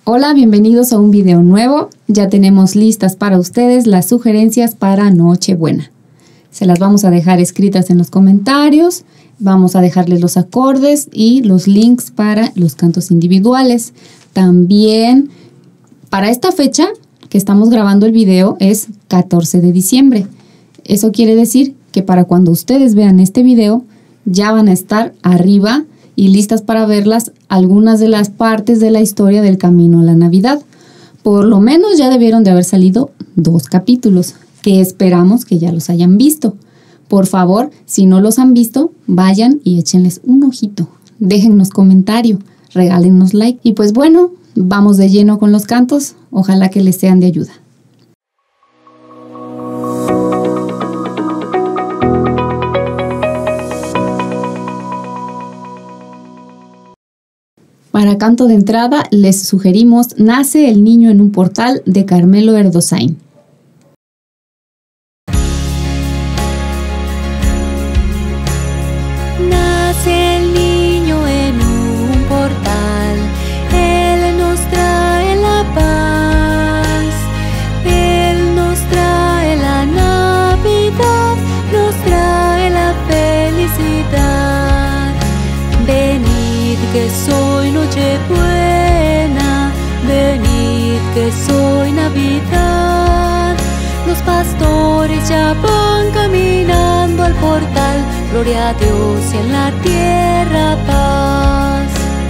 Hola, bienvenidos a un video nuevo. Ya tenemos listas para ustedes las sugerencias para Nochebuena. Se las vamos a dejar escritas en los comentarios. Vamos a dejarles los acordes y los links para los cantos individuales. También para esta fecha que estamos grabando el video es 14 de diciembre. Eso quiere decir que para cuando ustedes vean este video ya van a estar arriba y listas para verlas algunas de las partes de la historia del camino a la Navidad. Por lo menos ya debieron de haber salido 2 capítulos, que esperamos que ya los hayan visto. Por favor, si no los han visto, vayan y échenles un ojito. Déjennos comentario, regálennos like. Y pues bueno, vamos de lleno con los cantos. Ojalá que les sean de ayuda. Para canto de entrada les sugerimos Nace el niño en un portal de Carmelo Erdosain. Nace el niño en un portal, Él nos trae la paz, Él nos trae la Navidad, nos trae la felicidad. Venid que soy Nochebuena, venid que soy Navidad. Los pastores ya van caminando al portal, gloria a Dios y en la tierra paz.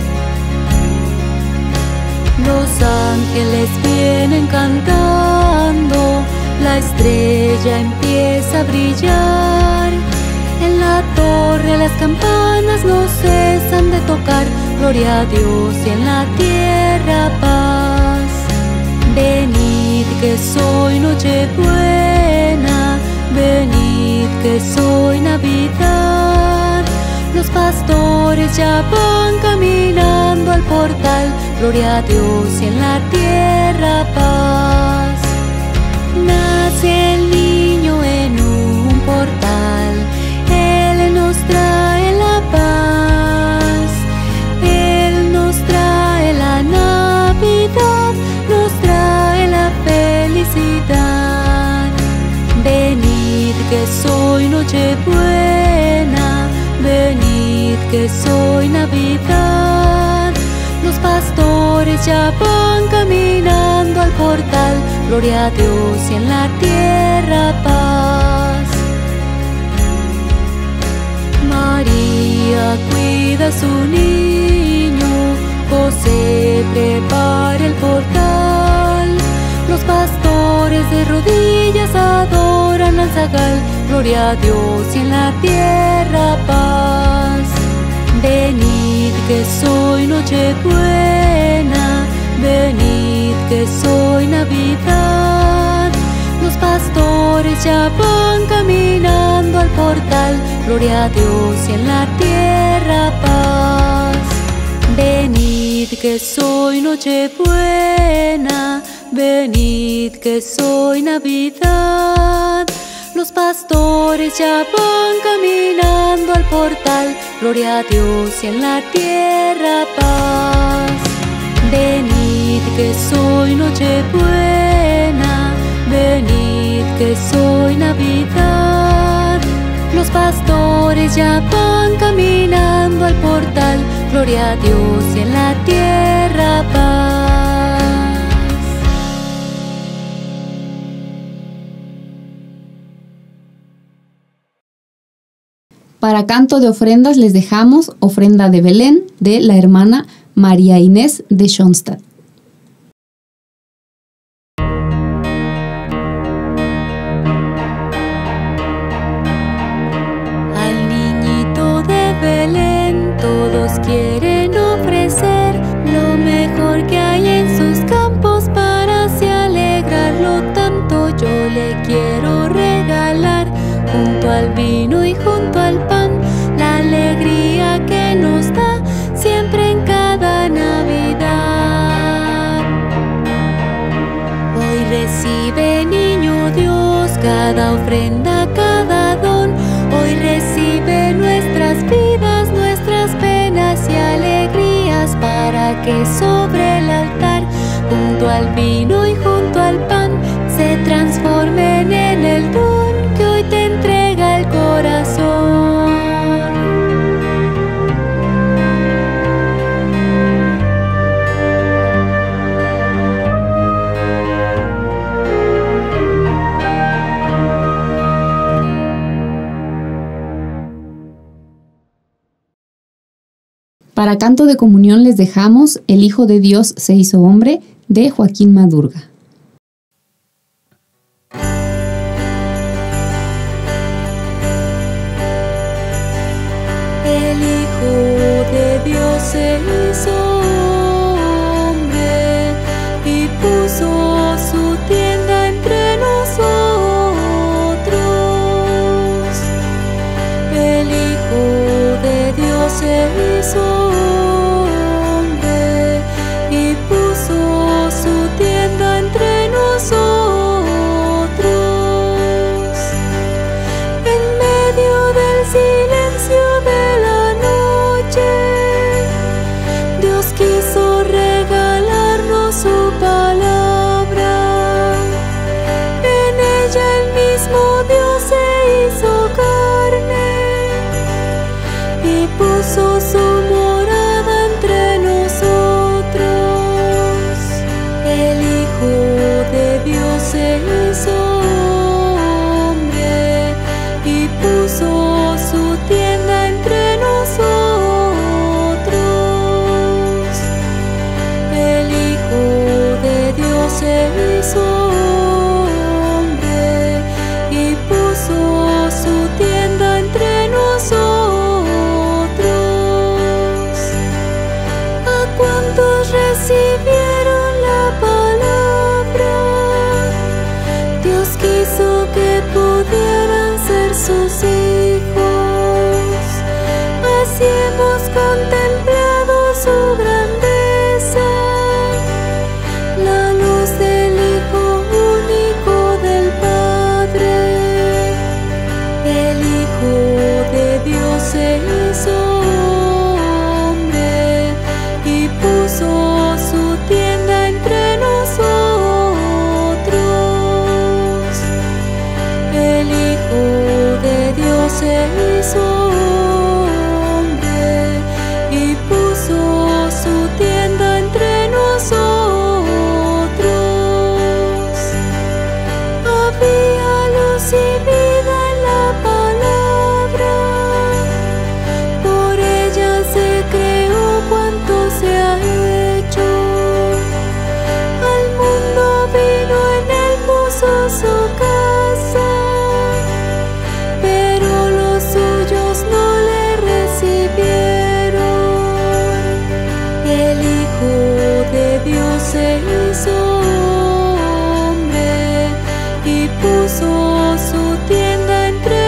Los ángeles vienen cantando, la estrella empieza a brillar. En la torre las campanas no cesan de tocar, gloria a Dios y en la tierra paz. Venid que soy Nochebuena, venid que soy Navidad. Los pastores ya van caminando al portal, gloria a Dios y en la tierra paz. Nace el niño en un portal, Él nos trae la paz, Él nos trae la Navidad, nos trae la felicidad. Venid que soy Nochebuena, venid que soy Navidad. Los pastores ya van caminando al portal, gloria a Dios y en la tierra paz. María cuida a su niño, José prepara el portal. Los pastores de rodillas adoran al zagal, gloria a Dios y en la tierra paz. Venid que soy Nochebuena, venid que soy Navidad. Los pastores ya van caminando al portal, gloria a Dios y en la tierra paz. Venid que soy Nochebuena, venid que soy Navidad. Los pastores ya van caminando al portal, gloria a Dios y en la tierra paz. Venid que soy Nochebuena, venid que soy Navidad. Los pastores ya van caminando al portal, gloria a Dios y en la tierra paz. Para canto de ofrendas les dejamos Ofrenda de Belén de la hermana María Inés de Schoenstatt. Al niñito de Belén todos quieren ofrecer lo mejor que hay en sus campos para así alegrarlo tanto. Yo le quiero regalar junto al vino y junto al pan la alegría que nos da siempre en cada Navidad. Hoy recibe, niño Dios, cada ofrenda, cada don. Hoy recibe nuestras vidas, nuestras penas y alegrías, para que sobre el altar al vino y junto al pan se transformen en el don que hoy te entrega el corazón. Para canto de comunión les dejamos El Hijo de Dios se hizo hombre, de Joaquín Madurga. El Hijo de Dios se hizo hombre y puso su tienda entre nosotros. El Hijo de Dios se hizo hombre y puso su tienda entre nosotros. En medio del silencio de la noche, Dios quiso regalarnos su palabra. En ella el mismo Dios se hizo carne y puso su morada entre nosotros. El Hijo de Dios se hizo hombre y puso su tienda entre nosotros. El Hijo de Dios se hizo hombre y puso su tienda entre nosotros. ¿A cuántos recibieron la palabra? Dios quiso que pudieran ser sus hijos. Así hemos contemplado su grandeza, la luz del Hijo único del Padre. El Hijo de Dios se hizo hombre y puso su tienda entre nosotros. El Hijo de Dios se hizo hombre y puso su tienda entre nosotros. Había luz y vida en la palabra, por ella se creó cuanto se ha hecho. Al mundo vino, en él puso su casa, pero los suyos no le recibieron. El Hijo de Dios se hizo hombre y puso su tienda entre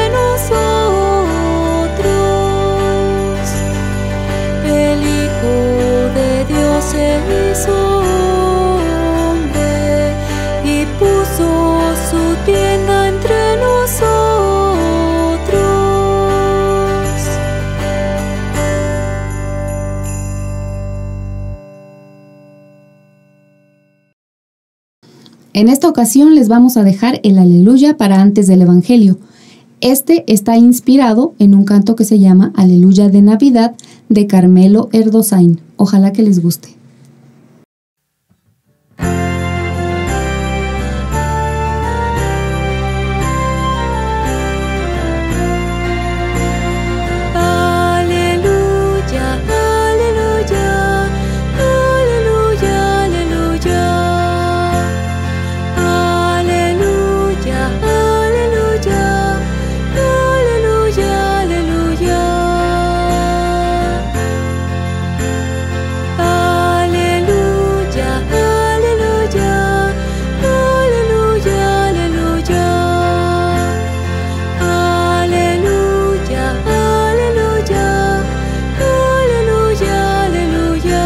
nosotros. El Hijo de Dios se hizo hombre y puso su tienda entre nosotros. En esta ocasión les vamos a dejar el Aleluya para antes del Evangelio. Este está inspirado en un canto que se llama Aleluya de Navidad de Carmelo Erdosain. Ojalá que les guste. Aleluya, aleluya, aleluya, aleluya. Aleluya, aleluya, aleluya, aleluya. Aleluya, aleluya, aleluya, aleluya. Aleluya, aleluya, aleluya, aleluya.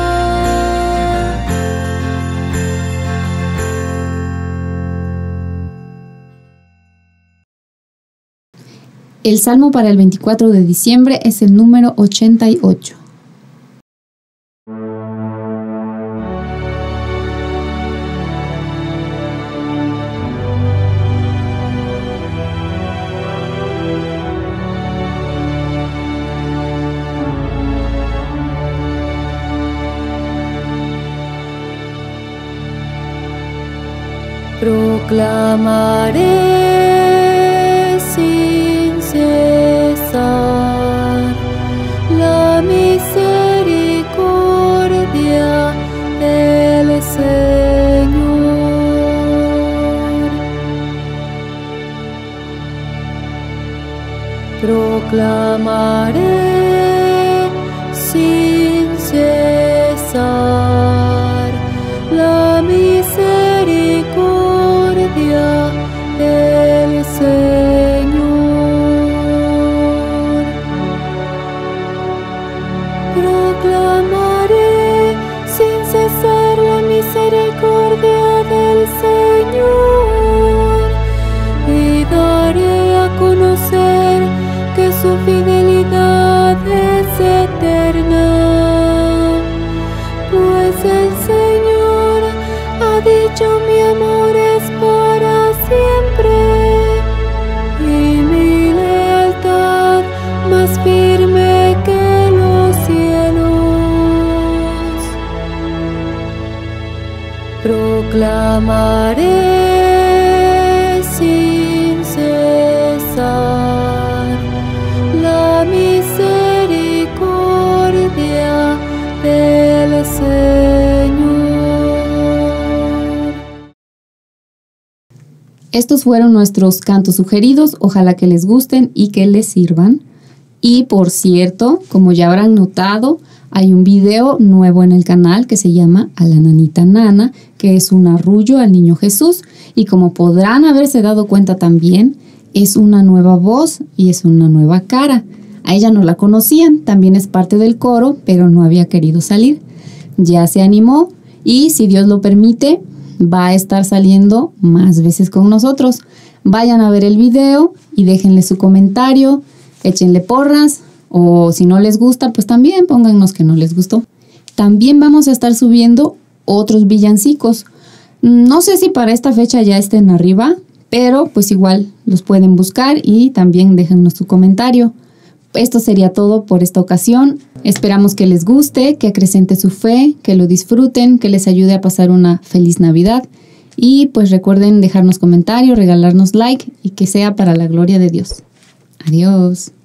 El salmo para el 24 de diciembre es el número 88. Proclamaré sin cesar la misericordia del Señor. Proclamaré sin cesar la misericordia del Señor. Proclamaré sin cesar la misericordia del Señor y daré a conocer que su fidelidad es eterna, pues el Señor ha dicho: mi amor es para siempre y mi lealtad más firme que los cielos. Proclamaré sin cesar la misericordia del Señor. Estos fueron nuestros cantos sugeridos, ojalá que les gusten y que les sirvan. Y por cierto, como ya habrán notado, hay un video nuevo en el canal que se llama A la Nanita Nana, que es un arrullo al Niño Jesús. Y como podrán haberse dado cuenta también, es una nueva voz y es una nueva cara. A ella no la conocían, también es parte del coro, pero no había querido salir. Ya se animó y, si Dios lo permite, va a estar saliendo más veces con nosotros. Vayan a ver el video y déjenle su comentario, échenle porras, o si no les gusta, pues también pónganos que no les gustó. También vamos a estar subiendo otros villancicos. No sé si para esta fecha ya estén arriba, pero pues igual los pueden buscar y también déjennos su comentario. Esto sería todo por esta ocasión. Esperamos que les guste, que acrecente su fe, que lo disfruten, que les ayude a pasar una feliz Navidad. Y pues recuerden dejarnos comentarios, regalarnos like y que sea para la gloria de Dios. Adiós.